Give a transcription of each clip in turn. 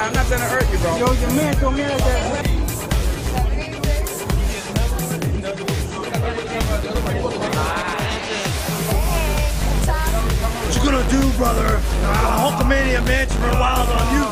I'm not trying to hurt you, bro. Yo, your man told me that. What you gonna do, brother? Hulkamania Mansion for Wild on you.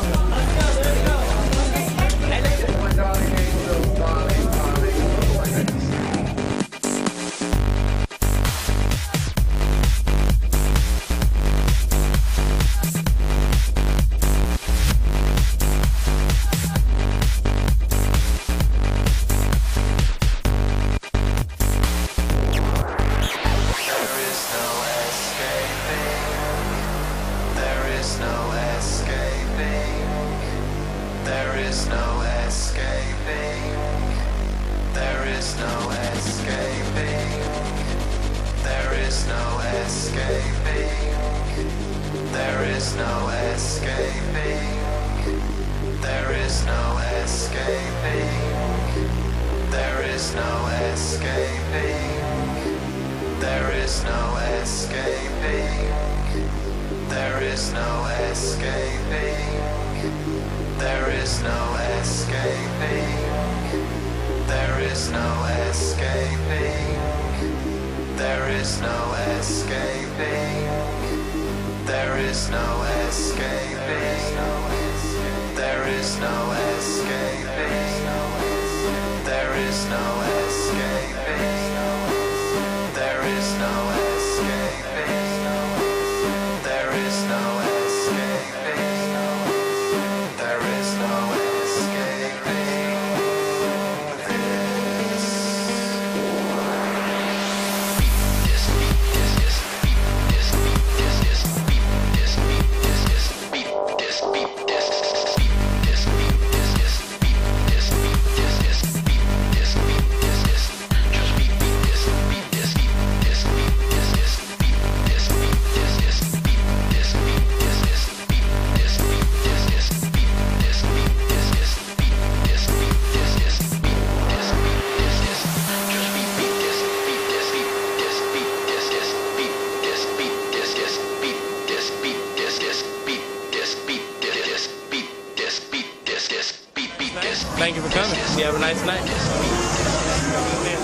Thank you for coming. You have a nice night.